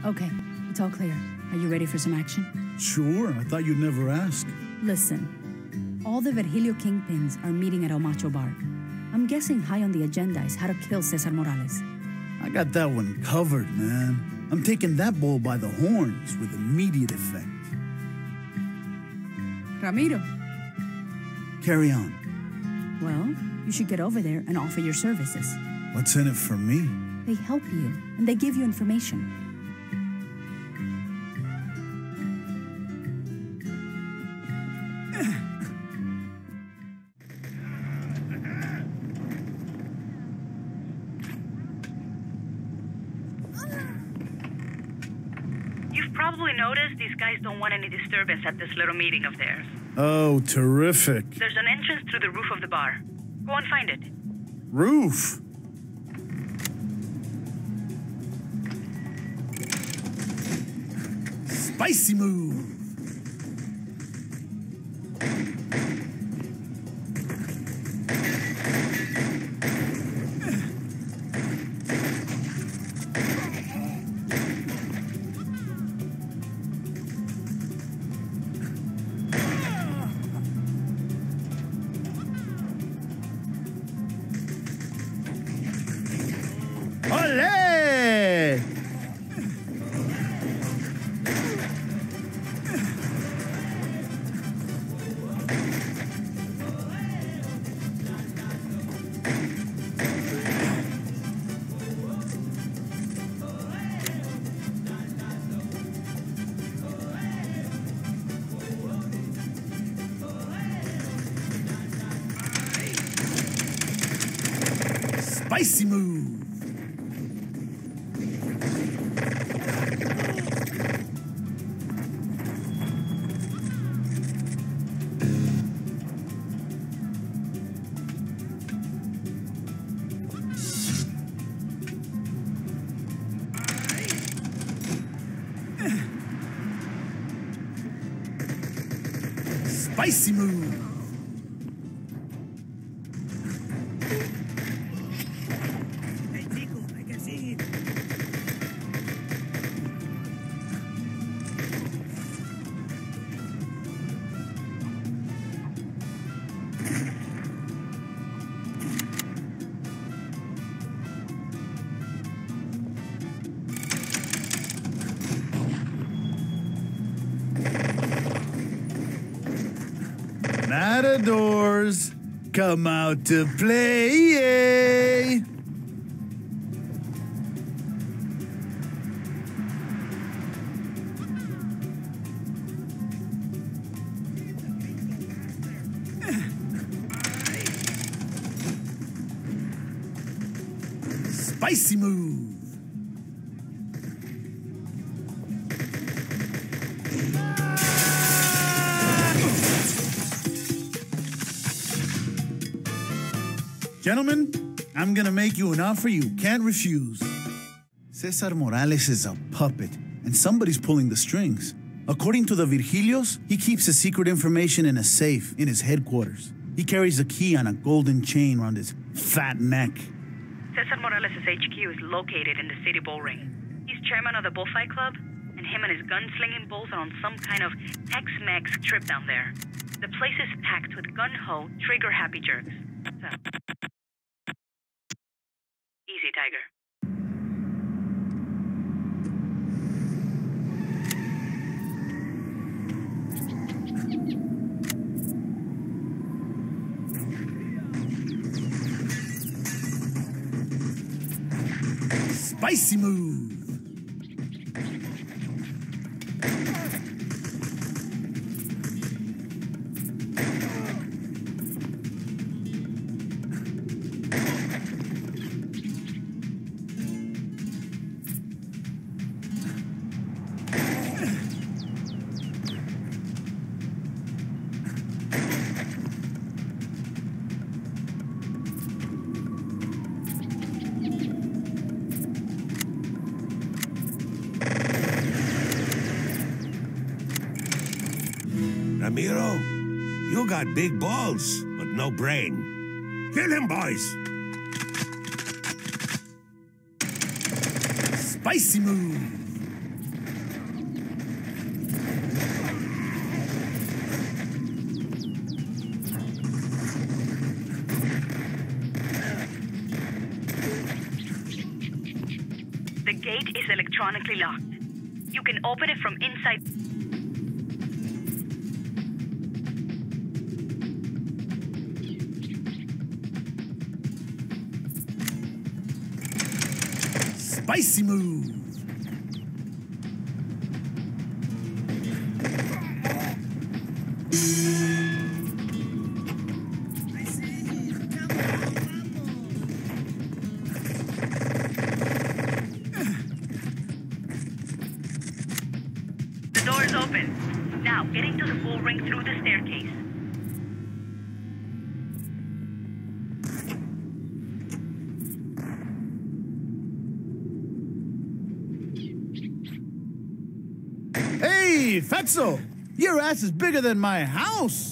Okay, it's all clear. Are you ready for some action? Sure, I thought you'd never ask. Listen, all the Virgilio kingpins are meeting at El Macho Bar. I'm guessing high on the agenda is how to kill Cesar Morales. I got that one covered, man. I'm taking that bull by the horns with immediate effect. Ramiro. Carry on. Well, you should get over there and offer your services. What's in it for me? They help you, and they give you information. You've probably noticed these guys don't want any disturbance at this little meeting of theirs. Oh, terrific. There's an entrance through the roof of the bar. Go and find it. Roof? Spicy move! Olé! Spicy move! Spicy move! Matadors, come out to play. Spicy move. Gentlemen, I'm gonna make you an offer you can't refuse. Cesar Morales is a puppet, and somebody's pulling the strings. According to the Virgilios, he keeps his secret information in a safe in his headquarters. He carries a key on a golden chain around his fat neck. Cesar Morales' HQ is located in the city bull ring. He's chairman of the Bullfight Club, and him and his gunslinging bulls are on some kind of Tex-Mex trip down there. The place is packed with gun-ho, trigger-happy jerks. So, easy, Tiger. Spicy move. Ramiro, you got big balls, but no brain. Kill him, boys! Spicy move. gate is electronically locked. You can open it from inside. Spicy move. The door is open. Now, get into the bull ring through the staircase. Hey, Fatso! Your ass is bigger than my house!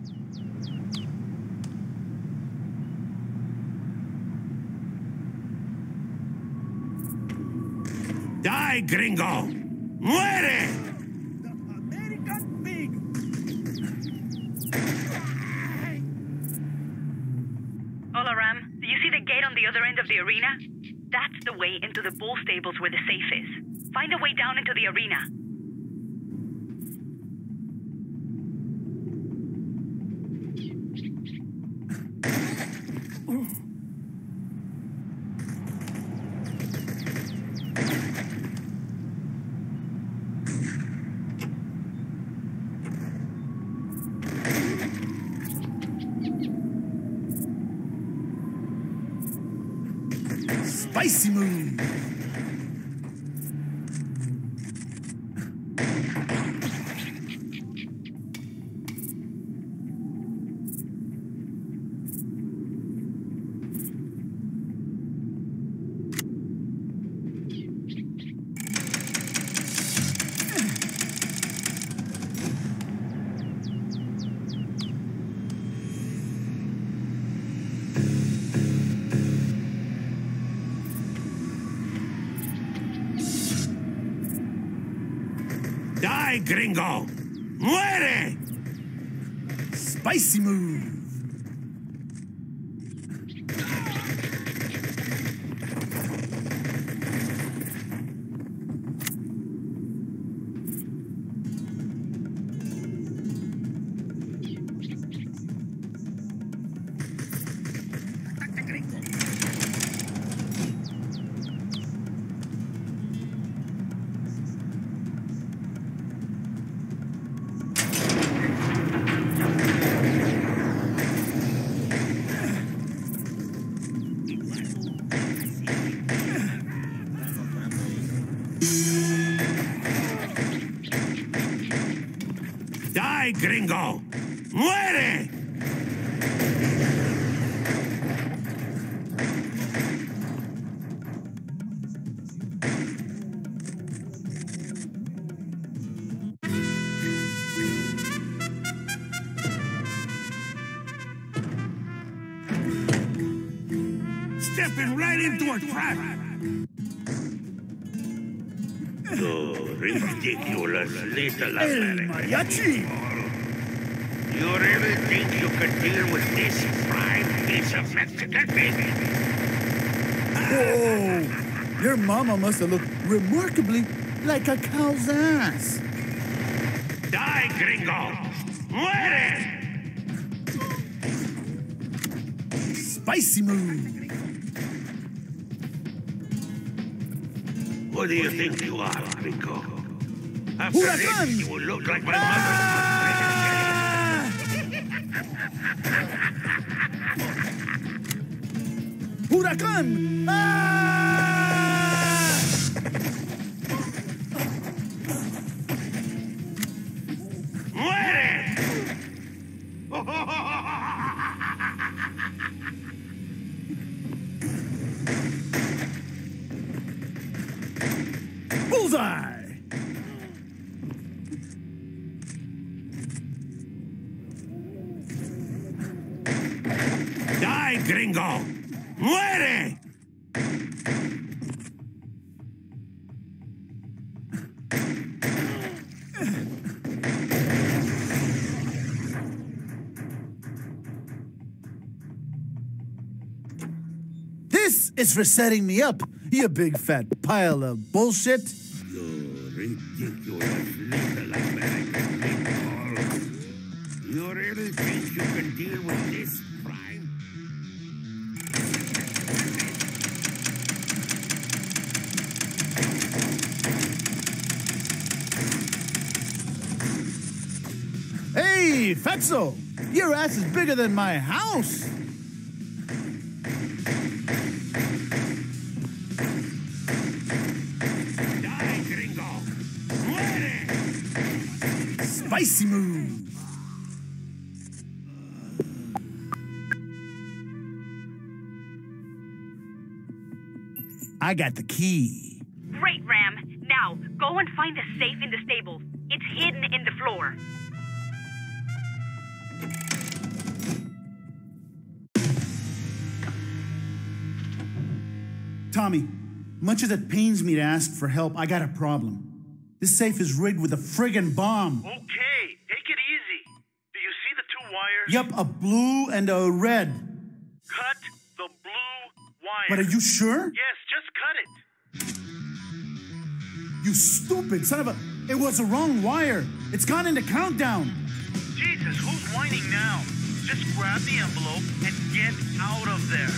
Die, gringo! ¡Muere! American pig! Hola, Ram. Do you see the gate on the other end of the arena? That's the way into the bull stables where the safe is. Find a way down into the arena. Spicy move! Die, gringo! ¡Muere! Spicy move! Die, gringo! ¡Muere! Stepping right into a trap! Oh, ridiculous little El American. mariachi! You really think you can deal with this fried piece of Mexican baby? Whoa! Your mama must have looked remarkably like a cow's ass. Die, gringo! ¡Muere! Spicy move! What do you think you are, gringo? After Huracán! this, you will look like my mother. ¡Huracán! ¡Ah! ¡Muere! Bullseye! Die, gringo! ¡Muere! This is for setting me up, you big fat pile of bullshit. You ridiculous little American meatball. You really think you can deal with this crime? Hey, Fatso! Your ass is bigger than my house! Die, gringo! Muere! Spicy move! I got the key. Great, Ram. Now, go and find the safe in the stables. It's hidden in the floor. Tommy, much as it pains me to ask for help, I got a problem. This safe is rigged with a friggin' bomb. Okay, take it easy. Do you see the two wires? Yup, a blue and a red. Cut the blue wire. But are you sure? Yes, just cut it. You stupid son of a... It was the wrong wire. It's gone into countdown. Jesus, who's whining now? Just grab the envelope and get out of there.